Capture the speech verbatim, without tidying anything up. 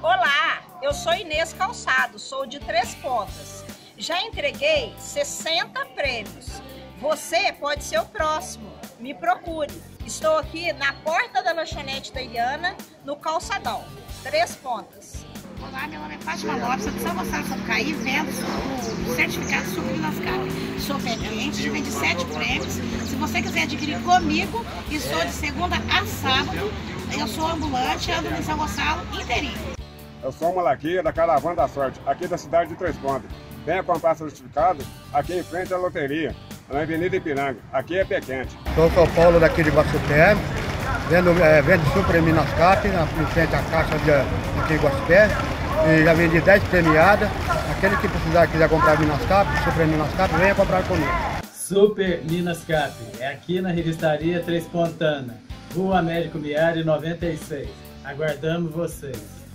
Olá, eu sou Inês Calçado, sou de Três Pontas. Já entreguei sessenta prêmios. Você pode ser o próximo. Me procure. Estou aqui na porta da lanchonete da Iliana, no Calçadão, Três Pontas. Olá, meu nome é Fátima Lopes, sou de São Gonçalo do Sapucaí, vendo o certificado Suco Minas Cap. Sou pé quente, vendi sete prêmios. Se você quiser adquirir comigo, e sou de segunda a sábado, eu sou ambulante, ando em São Gonçalo inteirinho. Eu sou o Malaquia da Caravana da Sorte, aqui da cidade de Três Pontas. Venha comprar certificado aqui em frente à loteria, na Avenida Ipiranga. Aqui é pé quente. Sou o São Paulo daqui de Guaçupé, vendo, é, vendo Super Minas Cap, em frente à caixa de, aqui de Guaçupé. E já vendi dez premiadas. Aquele que precisar, quiser comprar Minas Cap, Super Minas Cap, venha comprar comigo. Super Minas Cap, é aqui na Revistaria Três Pontana, Rua Américo Biari noventa e seis. Aguardamos vocês.